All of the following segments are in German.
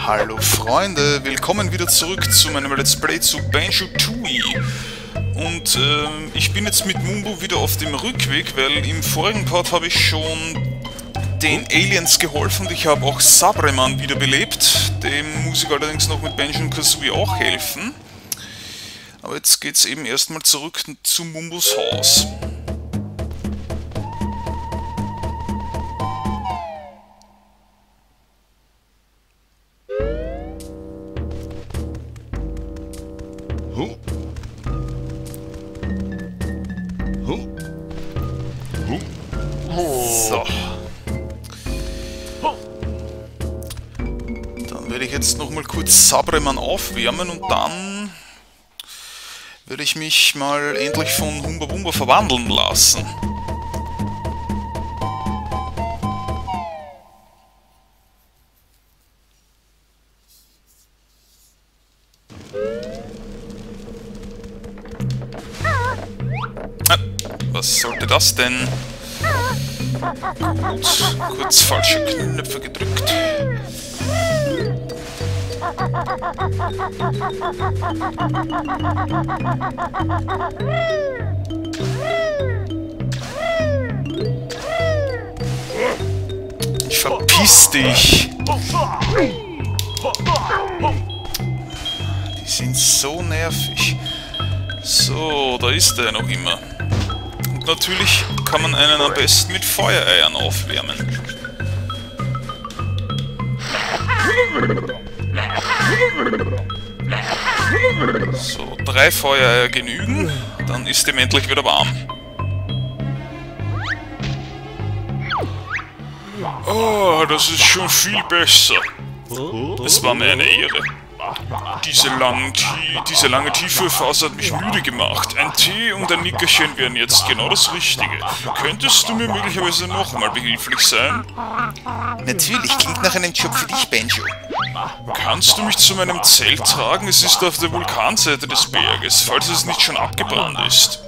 Hallo Freunde, willkommen wieder zurück zu meinem Let's Play zu Banjo-Tooie. Und ich bin jetzt mit Mumbo wieder auf dem Rückweg, weil im vorigen Part habe ich schon den Aliens geholfen und ich habe auch Sabreman wiederbelebt. Dem muss ich allerdings noch mit Banjo und Kazooie auch helfen. Aber jetzt geht es eben erstmal zurück zu Mumbos Haus. So. Dann werde ich jetzt noch mal kurz Sabreman aufwärmen und dann werde ich mich mal endlich von Humba Wumba verwandeln lassen. Was sollte das denn? Gut, kurz falsche Knöpfe gedrückt. Ich verpiss dich! Die sind so nervig. So, da ist er noch immer. Und natürlich kann man einen am besten mit Feuereiern aufwärmen. So, 3 Feuereier genügen, dann ist ihm endlich wieder warm. Oh, das ist schon viel besser. Es war mir eine Ehre. Diese lange tiefe Phase hat mich müde gemacht. Ein Tee und ein Nickerchen wären jetzt genau das Richtige. Könntest du mir möglicherweise nochmal behilflich sein? Natürlich, klingt nach einem Job für dich, Banjo. Kannst du mich zu meinem Zelt tragen? Es ist auf der Vulkanseite des Berges, falls es nicht schon abgebrannt ist.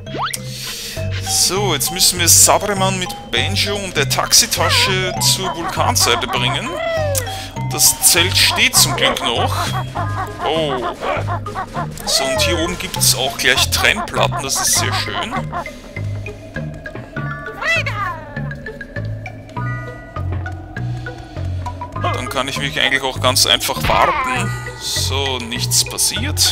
So, jetzt müssen wir Sabreman mit Banjo und der Taxitasche zur Vulkanseite bringen. Das Zelt steht zum Glück noch. Oh. So, und hier oben gibt es auch gleich Trennplatten, das ist sehr schön. Dann kann ich mich eigentlich auch ganz einfach warten. So, nichts passiert.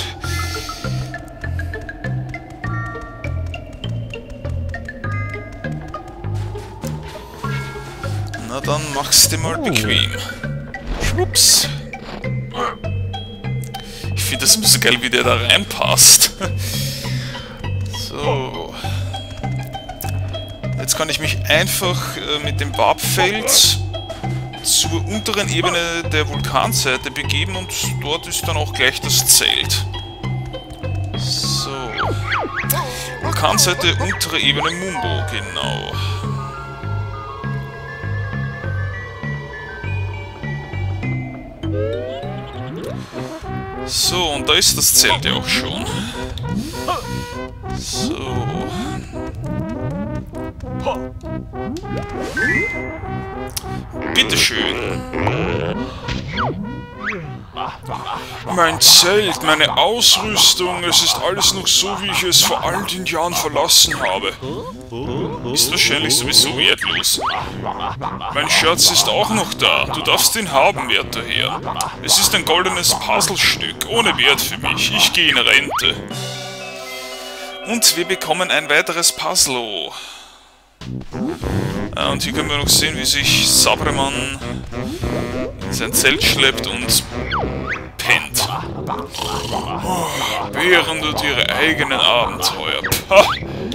Na dann mach's dir mal bequem. Schwupps. Ich finde das ein bisschen geil, wie der da reinpasst. So. Jetzt kann ich mich einfach mit dem Warpfeld zur unteren Ebene der Vulkanseite begeben und dort ist dann auch gleich das Zelt. So. Vulkanseite, untere Ebene Mumbo, genau. So, und da ist das Zelt ja auch schon. So. Bitteschön. Mein Zelt, meine Ausrüstung, es ist alles noch so, wie ich es vor all den Jahren verlassen habe. Ist wahrscheinlich sowieso wertlos. Mein Schatz ist auch noch da. Du darfst ihn haben, werter Herr. Es ist ein goldenes Puzzlestück, ohne Wert für mich. Ich gehe in Rente. Und wir bekommen ein weiteres Puzzle. Und hier können wir noch sehen, wie sich Sabreman in sein Zelt schleppt und pennt. Oh, Bären und ihre eigenen Abenteuer. Pah.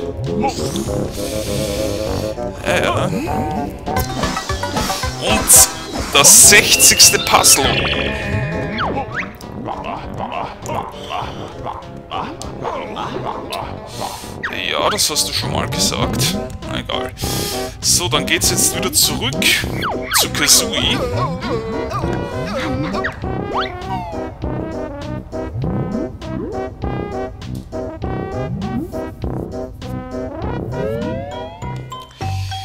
Ja. Und das 60. Puzzle. Ja, das hast du schon mal gesagt. Na egal. So, dann geht's jetzt wieder zurück zu Kazooie.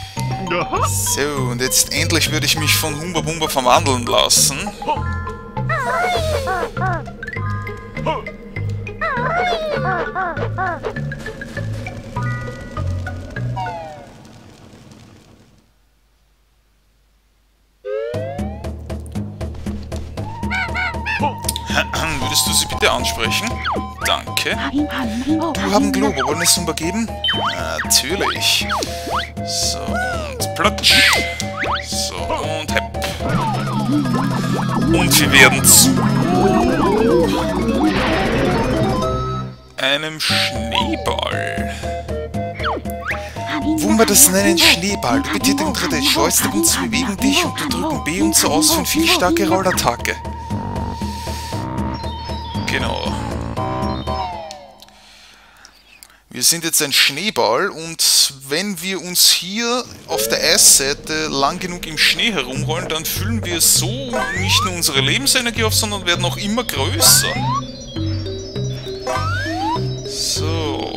So, und jetzt endlich würde ich mich von Humba Wumba verwandeln lassen. Würdest du sie bitte ansprechen? Danke. Du haben Globo, wollen wir es übergeben? Natürlich. So, und platsch. So, und hepp. Und wir werden zu einem Schneeball. Wo wir das nennen, Schneeball. Du betätigen den Joystick und sie bewegen dich und du drücken B und so aus für eine viel starke Rollattacke. Genau. Wir sind jetzt ein Schneeball und wenn wir uns hier auf der Eisseite lang genug im Schnee herumrollen, dann füllen wir so nicht nur unsere Lebensenergie auf, sondern werden auch immer größer. So.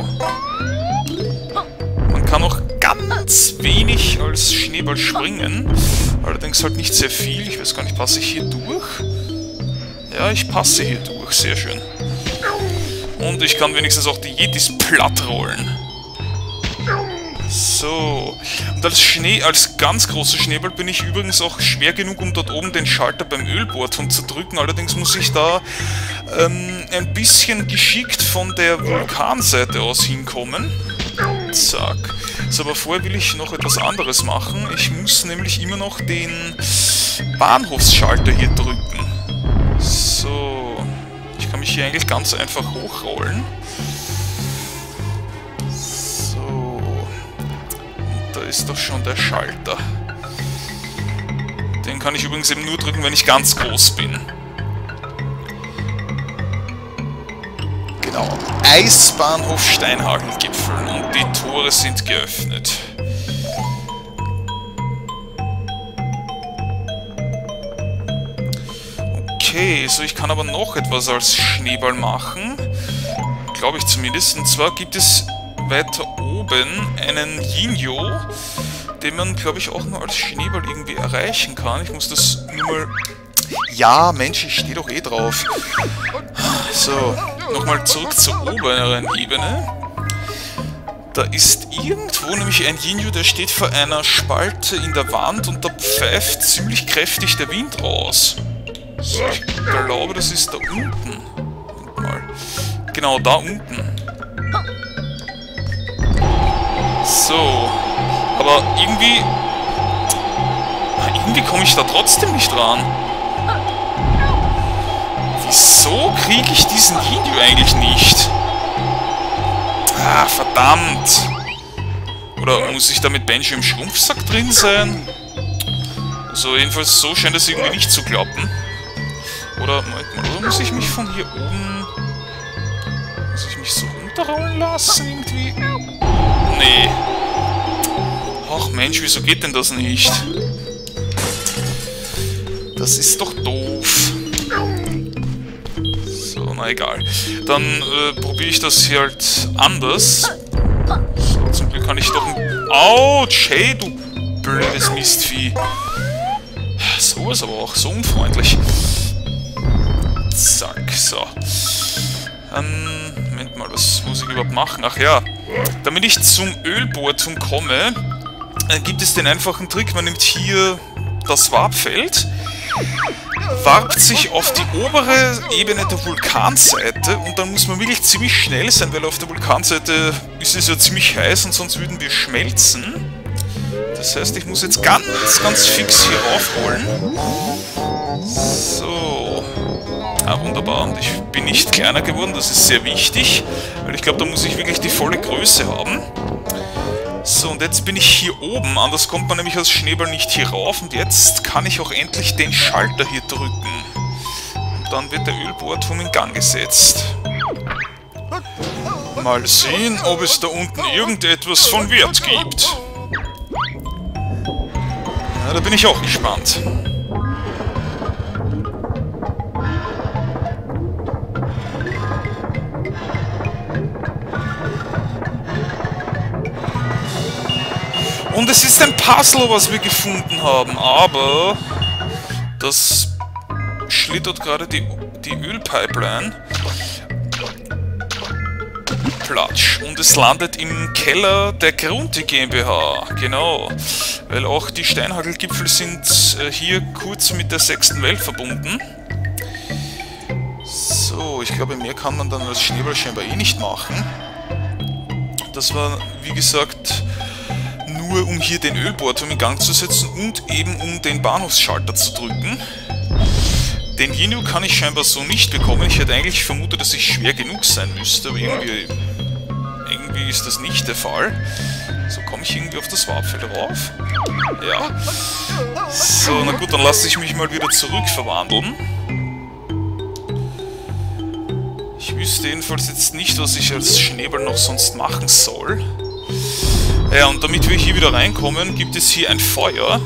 Man kann auch ganz wenig als Schneeball springen, allerdings halt nicht sehr viel. Ich weiß gar nicht, passe ich hier durch? Ja, ich passe hier durch, sehr schön. Und ich kann wenigstens auch die Yetis platt rollen. So. Und als ganz großer Schneeball bin ich übrigens auch schwer genug, um dort oben den Schalter beim Ölbohrturm zu drücken. Allerdings muss ich da ein bisschen geschickt von der Vulkanseite aus hinkommen. Zack. So, aber vorher will ich noch etwas anderes machen. Ich muss nämlich immer noch den Bahnhofsschalter hier drücken. So, ich kann mich hier eigentlich ganz einfach hochrollen. So, und da ist doch schon der Schalter. Den kann ich übrigens eben nur drücken, wenn ich ganz groß bin. Genau, Eisbahnhof Steinhagengipfel und die Tore sind geöffnet. Okay, so ich kann aber noch etwas als Schneeball machen. Glaube ich zumindest. Und zwar gibt es weiter oben einen Jinjo, den man, glaube ich, auch nur als Schneeball irgendwie erreichen kann. Ich muss das nur mal... Ja, Mensch, ich stehe doch eh drauf. So, nochmal zurück zur oberen Ebene. Da ist irgendwo nämlich ein Jinju, der steht vor einer Spalte in der Wand und da pfeift ziemlich kräftig der Wind raus. So, ich glaube, das ist da unten. Mal. Genau, da unten. So. Aber irgendwie komme ich da trotzdem nicht ran. Wieso kriege ich diesen Jinju eigentlich nicht? Ah, verdammt. Oder muss ich da mit Benji im Schrumpfsack drin sein? Also jedenfalls so scheint es irgendwie nicht zu klappen. Oder, Moment mal, oder muss ich mich von hier oben... Muss ich mich so runterrollen lassen irgendwie? Nee. Ach Mensch, wieso geht denn das nicht? Das ist doch doof. So, na egal. Dann probiere ich das hier halt anders. So, zum Glück kann ich doch ein... Autsch, hey, du blödes Mistvieh. So ist aber auch so unfreundlich. Zack, so. Moment mal, was muss ich überhaupt machen? Ach ja, damit ich zum Ölbohrturm komme, gibt es den einfachen Trick, man nimmt hier das Warpfeld, warpt sich auf die obere Ebene der Vulkanseite und dann muss man wirklich ziemlich schnell sein, weil auf der Vulkanseite ist es ja ziemlich heiß und sonst würden wir schmelzen. Das heißt, ich muss jetzt ganz fix hier raufrollen. So. Ah, wunderbar. Und ich bin nicht kleiner geworden, das ist sehr wichtig, weil ich glaube, da muss ich wirklich die volle Größe haben. So, und jetzt bin ich hier oben, anders kommt man nämlich als Schneeball nicht hier rauf und jetzt kann ich auch endlich den Schalter hier drücken. Und dann wird der Ölbohrturm in Gang gesetzt. Mal sehen, ob es da unten irgendetwas von Wert gibt. Ja, da bin ich auch gespannt. Und es ist ein Puzzle, was wir gefunden haben, aber das schlittert gerade die Ölpipeline. Platsch. Und es landet im Keller der Grunti GmbH. Genau. Weil auch die Steinhagelgipfel sind hier kurz mit der 6. Welt verbunden. So, ich glaube, mehr kann man dann als Schneeball scheinbar eh nicht machen. Das war, wie gesagt, nur um hier den Ölbohrturm in Gang zu setzen und eben um den Bahnhofsschalter zu drücken. Den Jinju kann ich scheinbar so nicht bekommen. Ich hätte eigentlich vermutet, dass ich schwer genug sein müsste, aber irgendwie ist das nicht der Fall. So, komme ich irgendwie auf das Warpfeld rauf? Ja. So, na gut, dann lasse ich mich mal wieder zurückverwandeln. Ich wüsste jedenfalls jetzt nicht, was ich als Schneeball noch sonst machen soll. Ja, und damit wir hier wieder reinkommen, gibt es hier ein Feuer.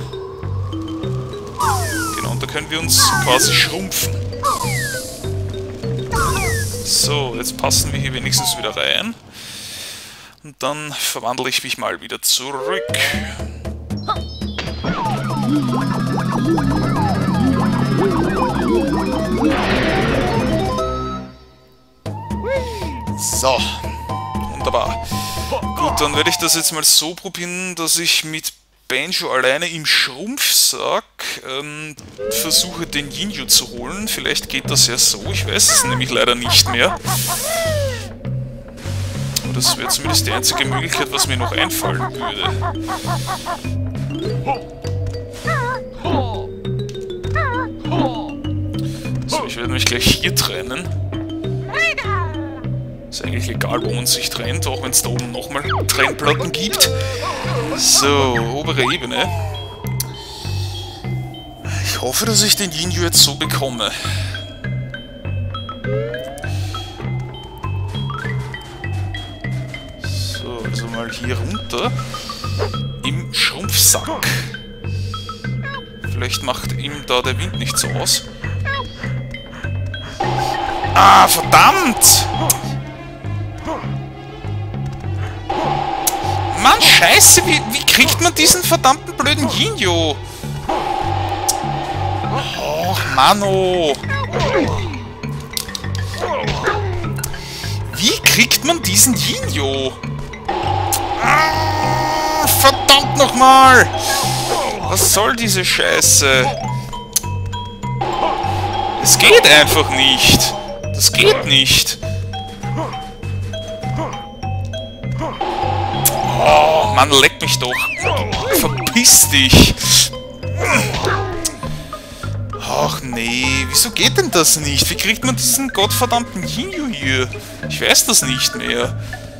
Genau, und da können wir uns quasi schrumpfen. So, jetzt passen wir hier wenigstens wieder rein. Und dann verwandle ich mich mal wieder zurück. So, wunderbar. Gut, dann werde ich das jetzt mal so probieren, dass ich mit Banjo alleine im Schrumpfsack versuche, den Jinju zu holen. Vielleicht geht das ja so, ich weiß es nämlich leider nicht mehr. Aber das wäre zumindest die einzige Möglichkeit, was mir noch einfallen würde. So, ich werde mich gleich hier trennen. Ist eigentlich egal, wo man sich trennt, auch wenn es da oben nochmal Trennplatten gibt. So, obere Ebene. Ich hoffe, dass ich den Jinju jetzt so bekomme. So, also mal hier runter. Im Schrumpfsack. Vielleicht macht ihm da der Wind nicht so aus. Ah, verdammt! Mann, scheiße, wie kriegt man diesen verdammten blöden Jinju? Och, Manno! Wie kriegt man diesen Jinju? Ah, verdammt nochmal! Was soll diese Scheiße? Es geht einfach nicht! Das geht nicht! Oh, Mann, leck mich doch! Verpiss dich! Ach nee, wieso geht denn das nicht? Wie kriegt man diesen gottverdammten Jinju hier? Ich weiß das nicht mehr.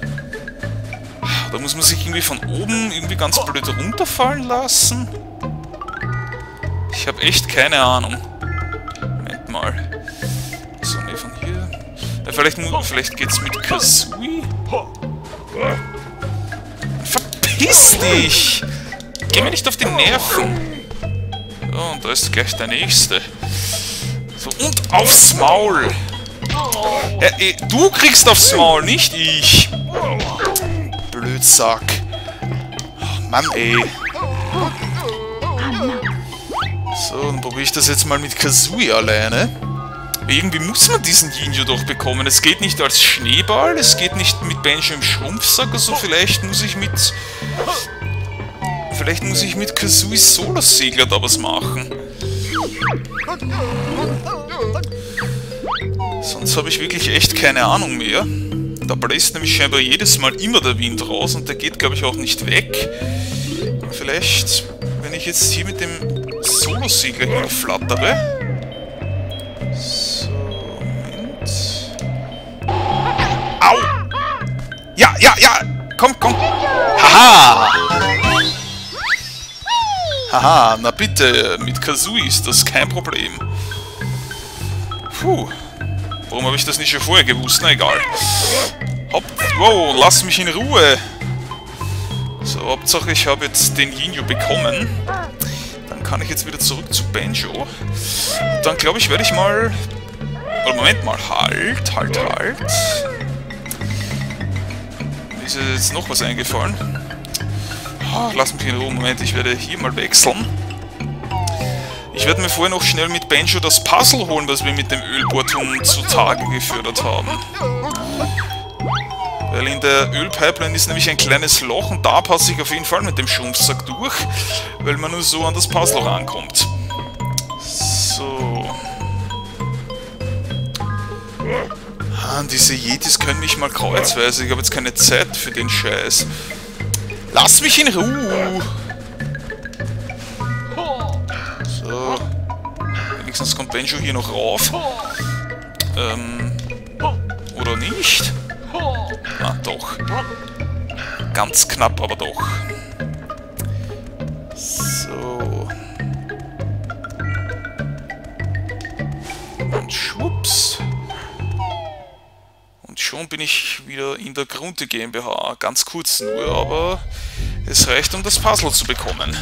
Da muss man sich irgendwie von oben irgendwie ganz blöd runterfallen lassen. Ich habe echt keine Ahnung. Moment mal. So, ne, von hier. Ja, vielleicht geht's mit Kazooie? Verpiss dich! Geh mir nicht auf die Nerven! So, und da ist gleich der nächste. So, und aufs Maul! Ja, du kriegst aufs Maul, nicht ich! Blödsack! Oh, Mann, ey! So, dann probiere ich das jetzt mal mit Kazooie alleine. Irgendwie muss man diesen Jinju doch bekommen. Es geht nicht als Schneeball, es geht nicht mit Banjo im Schrumpfsack, also vielleicht muss ich mit Kazooies Solosegler da was machen. Sonst habe ich wirklich echt keine Ahnung mehr. Da bläst nämlich scheinbar jedes Mal immer der Wind raus und der geht, glaube ich, auch nicht weg. Vielleicht, wenn ich jetzt hier mit dem Solosegler hinflattere. So, Moment. Au! Ja, ja, ja! Komm, komm! Haha! Haha, na bitte, mit Kazooie ist das kein Problem. Puh. Warum habe ich das nicht schon vorher gewusst? Na egal. Hopp, wow, lass mich in Ruhe. So, Hauptsache ich habe jetzt den Jinju bekommen. Dann kann ich jetzt wieder zurück zu Banjo. Und dann glaube ich, werde ich mal... Oder Moment mal, halt. Mir ist jetzt noch was eingefallen. Oh, lass mich in Ruhe, Moment, ich werde hier mal wechseln. Ich werde mir vorher noch schnell mit Banjo das Puzzle holen, was wir mit dem Ölbohrturm zutage gefördert haben. Weil in der Ölpipeline ist nämlich ein kleines Loch und da passe ich auf jeden Fall mit dem Schrumpfsack durch, weil man nur so an das Puzzle rankommt. So. Ah, diese Yetis können mich mal kreuzweise, ich habe jetzt keine Zeit für den Scheiß. Lass mich in Ruhe! So. Wenigstens kommt Banjo hier noch rauf. Oder nicht? Ah, doch. Ganz knapp, aber doch. So. Und schwupps. Und schon bin ich wieder in der Grunte GmbH. Ganz kurz nur, aber es reicht, um das Puzzle zu bekommen.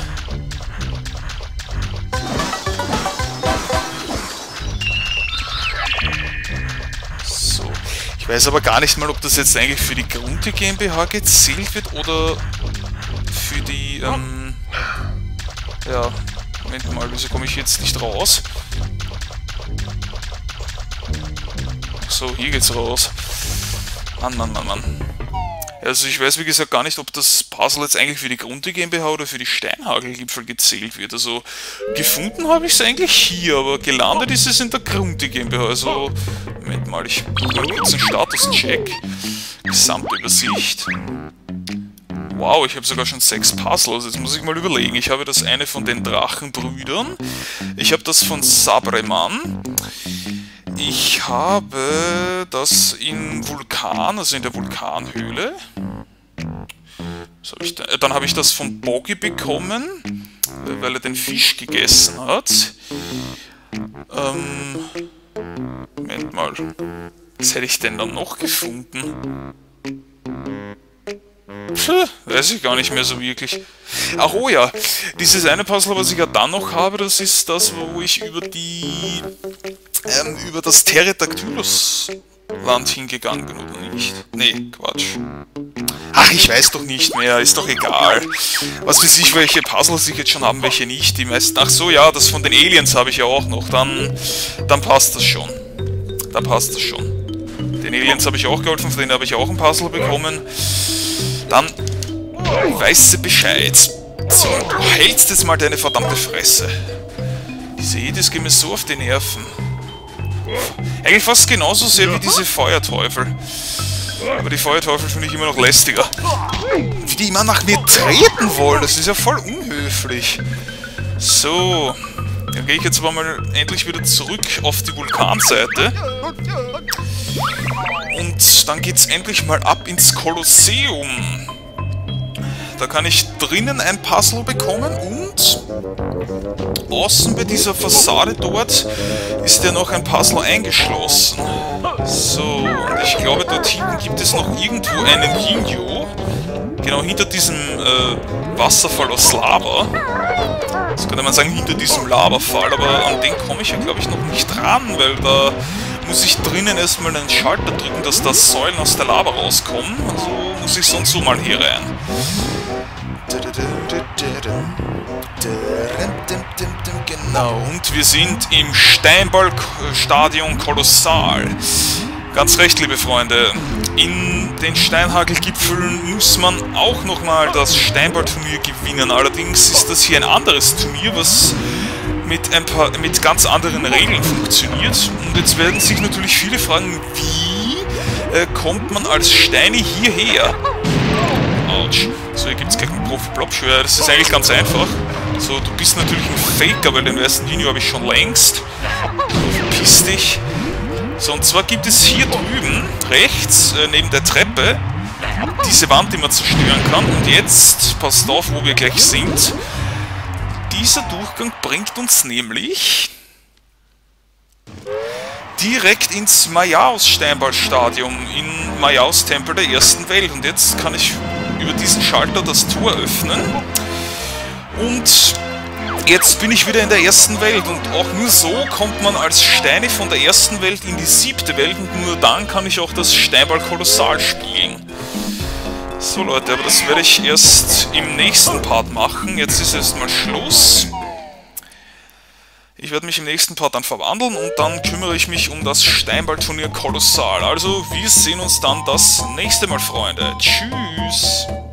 So. Ich weiß aber gar nicht mal, ob das jetzt eigentlich für die Grunte GmbH gezählt wird oder für die, ja, Moment mal, wieso komme ich jetzt nicht raus? So, hier geht's raus. Mann. Also ich weiß wie gesagt gar nicht, ob das Puzzle jetzt eigentlich für die Grunte GmbH oder für die Steinhagelgipfel gezählt wird. Also gefunden habe ich es eigentlich hier, aber gelandet ist es in der Grunte GmbH. Also, Moment mal, ich mache mal kurz einen Status-Check. Gesamtübersicht. Wow, ich habe sogar schon 6 Puzzles. Jetzt muss ich mal überlegen. Ich habe das eine von den Drachenbrüdern. Ich habe das von Sabreman. Ich habe das in Vulkan, also in der Vulkanhöhle. Was hab ich da? Dann habe ich das von Boggy bekommen, weil er den Fisch gegessen hat. Moment mal. Was hätte ich denn dann noch gefunden? Weiß ich gar nicht mehr so wirklich. Ach oh ja, dieses eine Puzzle, was ich ja dann noch habe, das ist das, wo ich über das Pterodactylus-Land hingegangen bin, oder nicht? Nee, Quatsch. Ach, ich weiß doch nicht mehr, ist doch egal. Was weiß ich, welche Puzzles ich jetzt schon habe, welche nicht. Die meisten. Ach so, ja, das von den Aliens habe ich ja auch noch. Dann passt das schon. Dann passt das schon. Den Aliens habe ich auch geholfen, von denen habe ich auch ein Puzzle bekommen. Dann weißt du Bescheid. So, du hältst jetzt mal deine verdammte Fresse. Diese Edis gehen mir so auf die Nerven. Eigentlich fast genauso sehr wie diese Feuerteufel. Aber die Feuerteufel finde ich immer noch lästiger. Wie die immer nach mir treten wollen, das ist ja voll unhöflich. So, dann gehe ich jetzt aber mal endlich wieder zurück auf die Vulkanseite. Und dann geht's endlich mal ab ins Kolosseum. Da kann ich drinnen ein Puzzle bekommen und außen bei dieser Fassade dort ist ja noch ein Puzzle eingeschlossen. So, und ich glaube, dort hinten gibt es noch irgendwo einen Jinjo. Genau hinter diesem Wasserfall aus Lava. Das könnte man sagen, hinter diesem Lavafall, aber an den komme ich ja, glaube ich, noch nicht ran, weil da muss ich drinnen erstmal einen Schalter drücken, dass da Säulen aus der Lava rauskommen. Also muss ich sonst so mal hier rein. Genau, und wir sind im Steinballstadion Kolossal. Ganz recht, liebe Freunde. In den Steinhagelgipfeln muss man auch nochmal das Steinballturnier gewinnen. Allerdings ist das hier ein anderes Turnier, was mit ganz anderen Regeln funktioniert. Und jetzt werden sich natürlich viele fragen, wie kommt man als Steini hierher? Autsch. So, hier gibt es gleich einen Profi-Blobschwör. Das ist eigentlich ganz einfach. So, du bist natürlich ein Faker, weil den ersten Junior habe ich schon längst. Verpiss dich. So, und zwar gibt es hier drüben, rechts, neben der Treppe, diese Wand, die man zerstören kann. Und jetzt, passt auf, wo wir gleich sind. Dieser Durchgang bringt uns nämlich direkt ins Mayaos-Steinballstadion, in Mayaos Tempel der ersten Welt. Und jetzt kann ich über diesen Schalter das Tor öffnen. Und jetzt bin ich wieder in der ersten Welt. Und auch nur so kommt man als Steine von der ersten Welt in die 7. Welt. Und nur dann kann ich auch das Steinball Kolossal spielen. So Leute, aber das werde ich erst im nächsten Part machen. Jetzt ist erstmal Schluss. Ich werde mich im nächsten Part dann verwandeln und dann kümmere ich mich um das Steinballturnier Kolossal. Also, wir sehen uns dann das nächste Mal, Freunde. Tschüss!